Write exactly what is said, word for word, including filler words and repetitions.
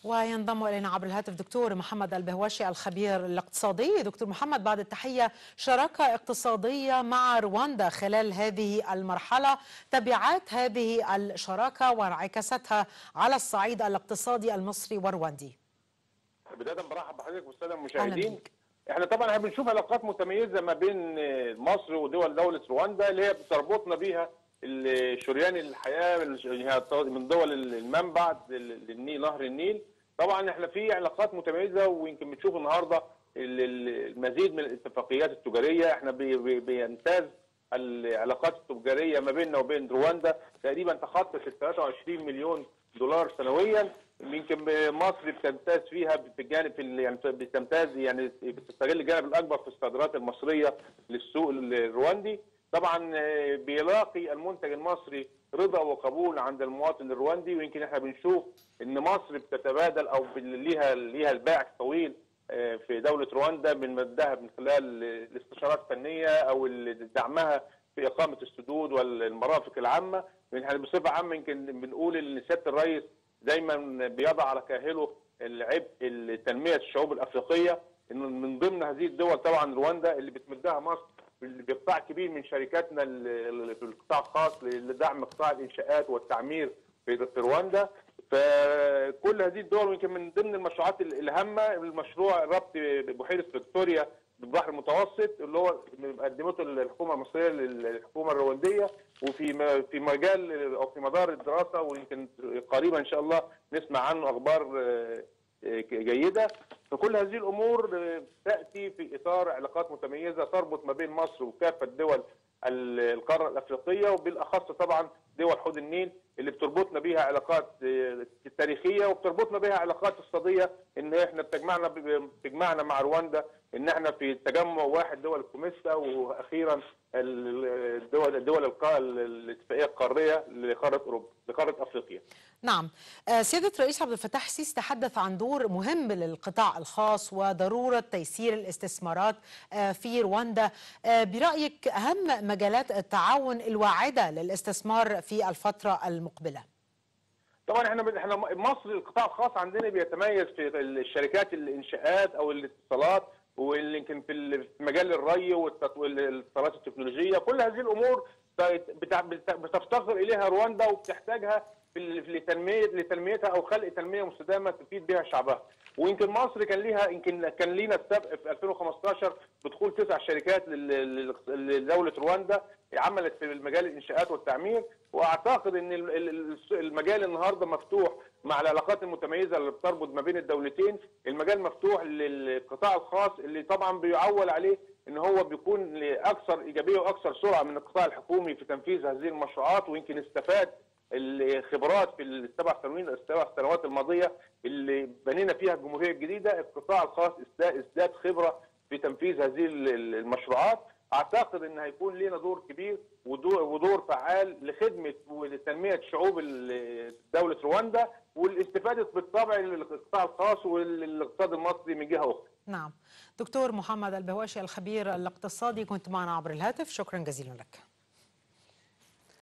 وينضم إلينا عبر الهاتف دكتور محمد البهواشي الخبير الاقتصادي. دكتور محمد، بعد التحية، شراكة اقتصادية مع رواندا خلال هذه المرحلة، تبعات هذه الشراكة وانعكاساتها على الصعيد الاقتصادي المصري والرواندي. بداية برحب بحضرتك والسادة أهلا المشاهدين. بك. احنا طبعا احنا بنشوف علاقات متميزة ما بين مصر ودول دولة رواندا اللي هي بتربطنا بيها شريان الحياة من دول المنبع للنيل، نهر النيل. طبعا احنا في علاقات متميزة، ويمكن بنشوف النهارده المزيد من الاتفاقيات التجارية. احنا بيمتاز العلاقات التجارية ما بيننا وبين رواندا تقريبا تخطت ثلاثة وعشرين مليون دولار سنويا. يمكن مصر بتمتاز فيها بالجانب يعني بتمتاز يعني بتستغل الجانب الاكبر في الصادرات المصريه للسوق الرواندي. طبعا بيلاقي المنتج المصري رضا وقبول عند المواطن الرواندي، ويمكن احنا بنشوف ان مصر بتتبادل او ليها ليها الباع الطويل في دوله رواندا من مدها من خلال الاستشارات الفنيه او دعمها في اقامه السدود والمرافق العامه. احنا بصفه عامه يمكن بنقول ان سياده الرئيس دايما بيضع على كاهله العبء تنميه الشعوب الافريقيه، انه من ضمن هذه الدول طبعا رواندا اللي بتمدها مصر بقطاع كبير من شركاتنا في القطاع الخاص لدعم قطاع الانشاءات والتعمير في رواندا. فكل هذه الدول، ويمكن من ضمن المشروعات الهامه المشروع ربط بحيره فيكتوريا بالبحر المتوسط اللي هو قدمته الحكومه المصريه للحكومه الروانديه، وفي في مجال او في مدار الدراسه، ويمكن قريبا ان شاء الله نسمع عنه اخبار جيده. فكل هذه الامور تاتي في اطار علاقات متميزه تربط ما بين مصر وكافه دول القاره الافريقيه، وبالاخص طبعا دول حوض النيل اللي بتربطنا بيها علاقات تاريخيه وبتربطنا بيها علاقات اقتصاديه، ان احنا بتجمعنا بتجمعنا مع رواندا ان احنا في تجمع واحد دول الكوميسا، واخيرا الدول الدول الاتفاقيه القاريه لقاره اوروبا لقاره افريقيا. نعم، سيادة الرئيس عبد الفتاح السيسي تحدث عن دور مهم للقطاع الخاص وضرورة تيسير الاستثمارات في رواندا. برأيك أهم مجالات التعاون الواعدة للاستثمار في الفترة المقبلة؟ طبعا احنا احنا مصر القطاع الخاص عندنا بيتميز في الشركات الانشاءات او الاتصالات، واللي يمكن في مجال الري والاتصالات التكنولوجيه. كل هذه الامور بتفتقر اليها رواندا وبتحتاجها لتنميه لتنميتها او خلق تنميه مستدامه تفيد بها شعبها. ويمكن مصر كان ليها يمكن كان لينا السبق في ألفين وخمستاشر بدخول تسع شركات لدوله رواندا عملت في المجال الانشاءات والتعمير. واعتقد ان المجال النهارده مفتوح مع العلاقات المتميزه اللي بتربط ما بين الدولتين. المجال مفتوح للقطاع الخاص اللي طبعا بيعول عليه ان هو بيكون اكثر ايجابيه واكثر سرعه من القطاع الحكومي في تنفيذ هذه المشروعات. ويمكن استفاد الخبرات في السبع سنوات السبع سنوات الماضيه اللي بنينا فيها الجمهوريه الجديده. القطاع الخاص ازداد خبره في تنفيذ هذه المشروعات. اعتقد ان هيكون لنا دور كبير ودور, ودور فعال لخدمه ولتنميه شعوب دوله رواندا، والاستفاده بالطبع للقطاع الخاص والاقتصاد المصري من جهه اخرى. نعم، دكتور محمد البهواشي الخبير الاقتصادي كنت معنا عبر الهاتف، شكرا جزيلا لك.